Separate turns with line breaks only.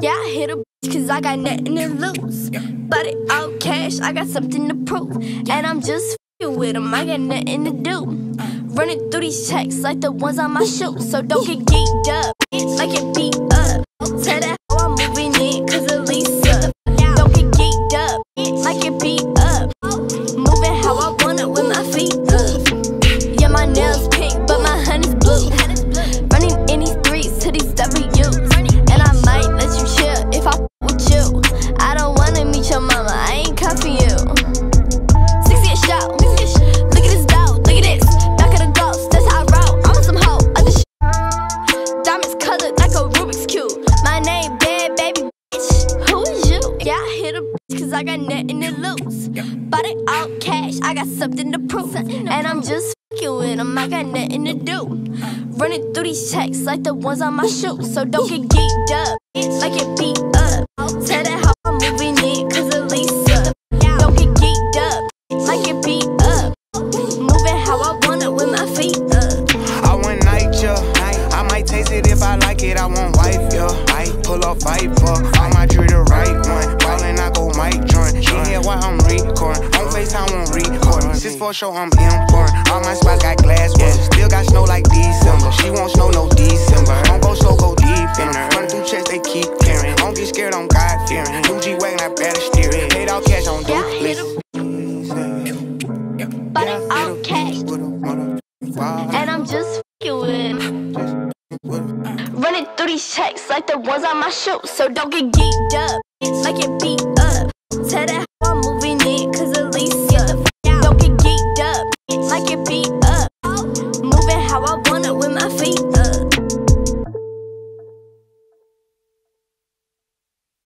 Yeah, I hit a bitch cause I got nothing to lose. But it all cash, I got something to prove. And I'm just f***ing with them, I got nothing to do. Running through these checks like the ones on my shoes. So don't get geeked up, like it beat up. Tell that how I'm moving in cause of Lisa. Don't get geeked up, like it beat up. Moving how I want it with my feet up. Yeah, my nails pink, but my honey's blue. Running in these streets to these W's. And I might let you chill if I f with you. I don't wanna meet your mama, I ain't come for you. 60 a shot, look at this dough, look at this. Back of the ghost, that's how I roll. I'm some hoe, other shit. Diamonds colored like a Rubik's Cube. My name Bad, baby, bitch. Who is you? Yeah, I hit a bitch cause I got nothing to lose. But it all cash, I got something to prove. And I'm just f***ing with them, I got nothing to do. Running through these checks like the ones on my shoes. So don't get geeked up, like it beat up. Tell that how I'm moving in cause of Lisa. Don't get geeked up, like it beat up. Moving how I want it with my feet up.
I want night, yeah. I might taste it if I like it, I want wife, yeah. I pull up Viper, all my jewelry the right one. Ballin', I go mic joint. She hear why I'm recording. On FaceTime, I'm recording. 6-4 show, I'm important. All my spots got glass walls. Still got snow like December. She won't snow no December. Don't go slow, go deep in her. Running through checks, they keep carrying. Don't get scared, I'm God fearing. New G wagon, I better steer it. Paid all cash on duplex.
But it all cash. And I'm just f***ing with him. Running through these checks like the ones on my shoes. So don't get geeked up, like it beat